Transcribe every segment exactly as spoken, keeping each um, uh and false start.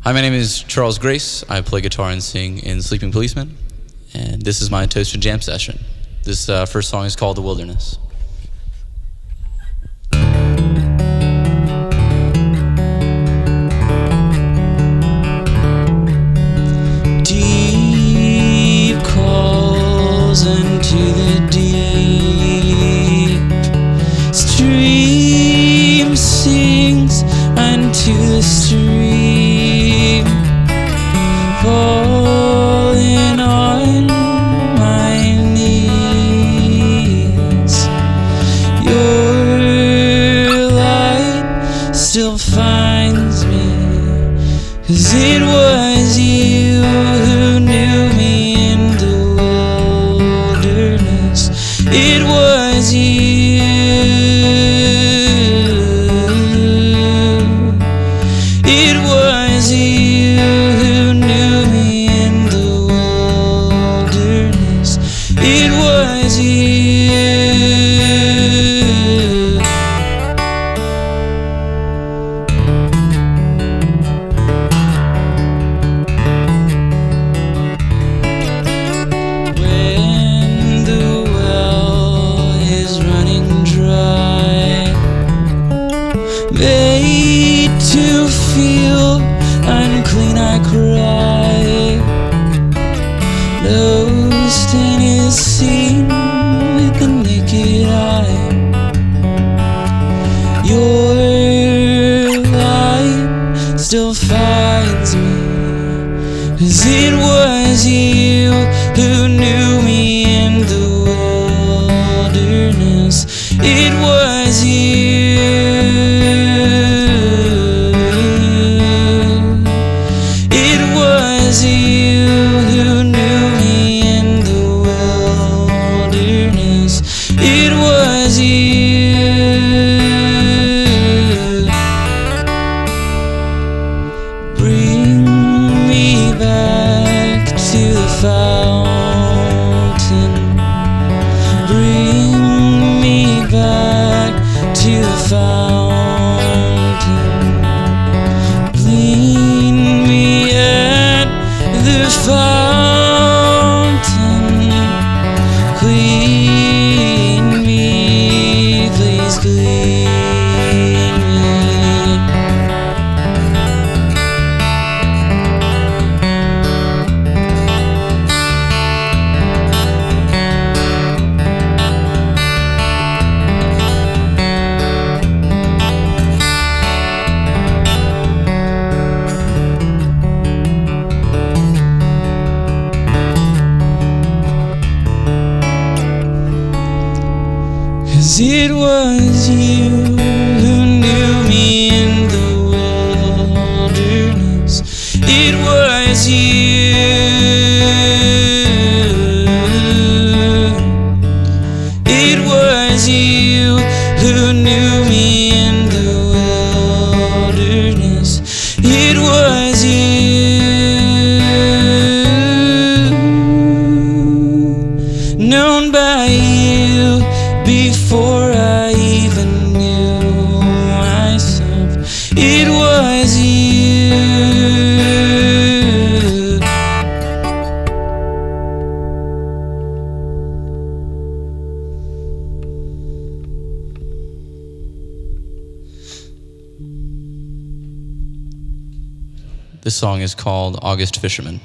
Hi, my name is Charles Grace. I play guitar and sing in Sleeping Policeman, and this is my Toasted Jam session. This uh, first song is called The Wilderness. Deep calls into the deep, stream sings unto the stream, falling on my knees. Your light still finds me, 'cause it was you who knew me in the wilderness. It was you. It was you who knew me in the wilderness. It was you. When the well is running dry, made to feel unclean, I cry. No stain is seen with the naked eye. Your light still finds me, 'cause it was you who knew me in the wilderness. It was you. It was you who knew me in the wilderness. It was you. Bring me back to the fountain. Bring me back to the fountain. Clean me at the fountain. Clean me, please clean me. Cause it was you who knew me in the wilderness. It was you. It was you who knew me in the wilderness. It was you. Known by you before I even knew myself. It was you. This song is called August Fisherman.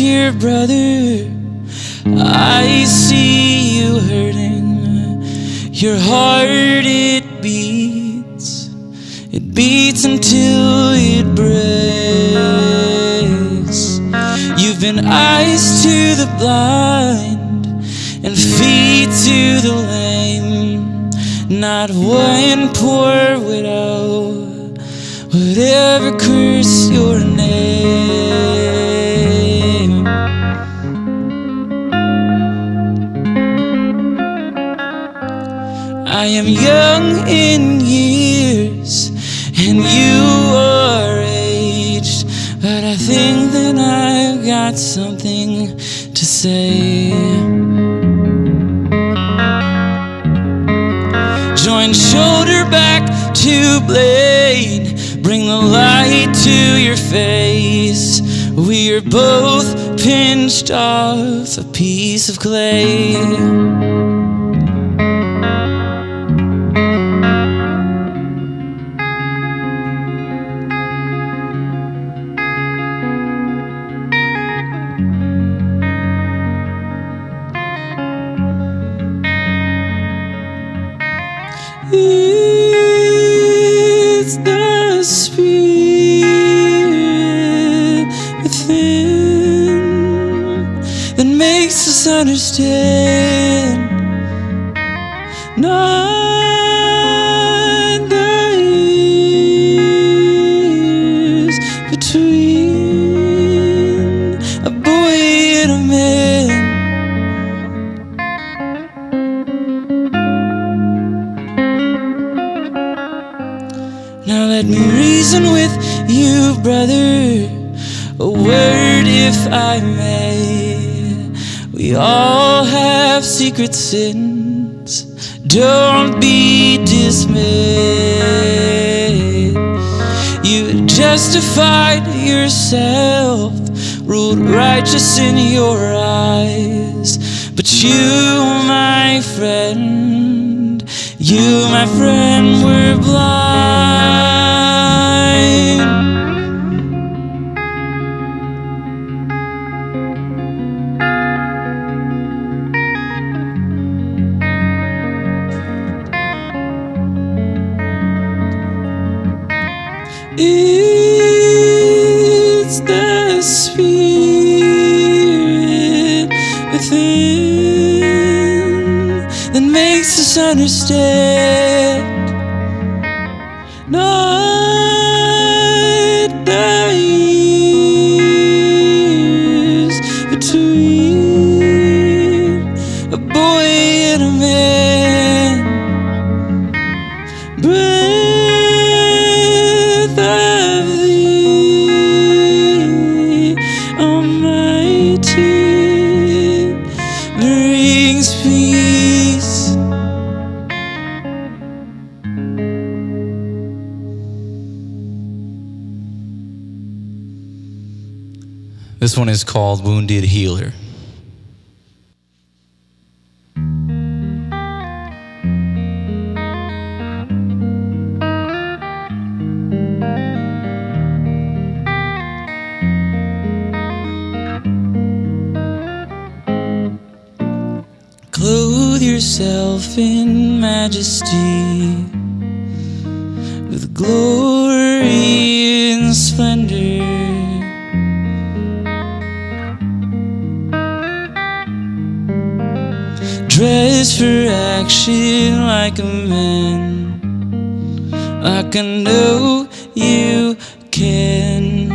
dear brother, I see you hurting. Your heart, it beats, it beats until it breaks. You've been eyes to the blind and feet to the lame. Not one poor widow would ever curse your name. I am young in years and you are aged, but I think that I've got something to say. Join shoulder back to blade, bring the light to your face. We are both pinched off a piece of clay. It's the spirit within that makes us understand, not the years between a boy and a man. Now let me reason with you, brother, a word if I may. We all have secret sins, don't be dismayed. You justified yourself, ruled righteous in your eyes, but you, my friend, you, my friend, were blind. It's the spirit within that makes us understand, not the years between a boy and a man. Breath of thee, Almighty, brings peace. This one is called Wounded Healer. Clothe yourself in majesty, with glory and splendor. Dress for action like a man, like I know you can.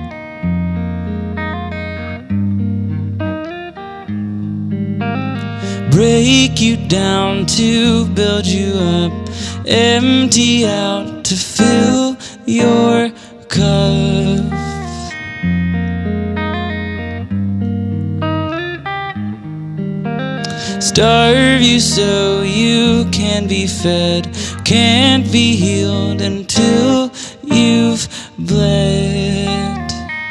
Break you down to build you up, empty out to fill your cup. Starve you so you can be fed, can't be healed until you've bled.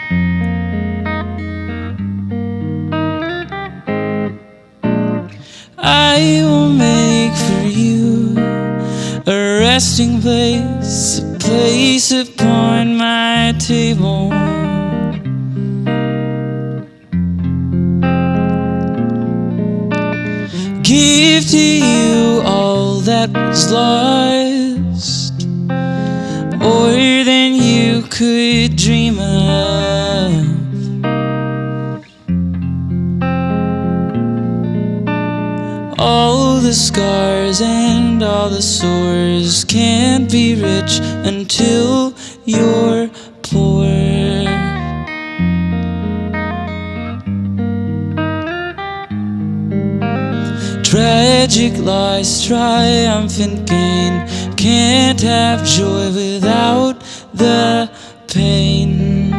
I will make for you a resting place, a place upon my table. give to you all that was lost, more than you could dream of. All the scars and all the sores can't be rich until you're poor. Tragic loss, triumphant gain, can't have joy without the pain.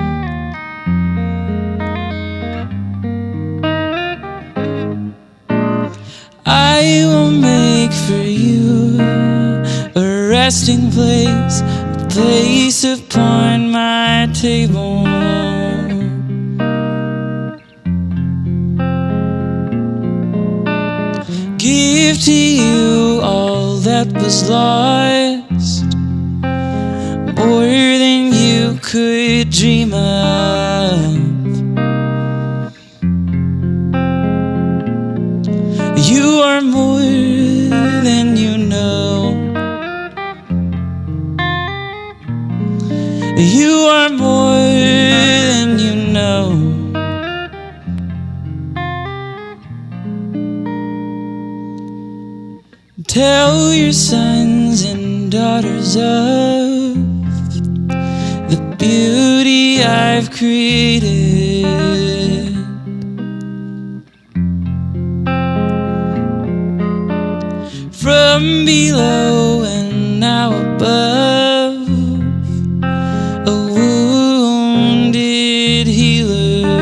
I will make for you a resting place, a place upon my table. Give to you all that was lost, more than you could dream of. You are more than you know. You are more than you know. Tell your sons and daughters of the beauty I've created. From below and now above, a wounded healer.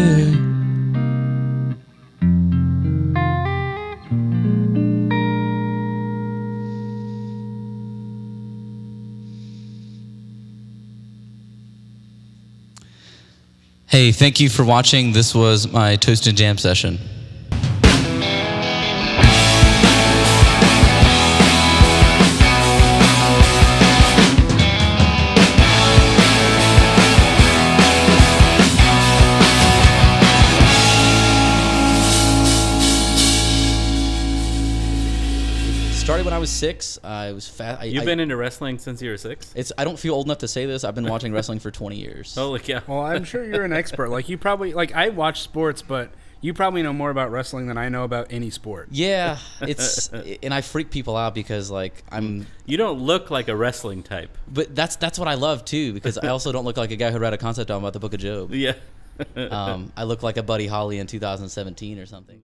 Hey, thank you for watching. This was my Toast and Jam session. Started when I was six. I was fat. You've I, been into wrestling since you were six? It's. I don't feel old enough to say this. I've been watching wrestling for twenty years. Holy cow! Well, I'm sure you're an expert. Like you probably like I watch sports, but you probably know more about wrestling than I know about any sport. Yeah, it's and I freak people out because like I'm. You don't look like a wrestling type. But that's that's what I love too, because I also don't look like a guy who read a concept album about the Book of Job. Yeah. um, I look like a Buddy Holly in two thousand seventeen or something.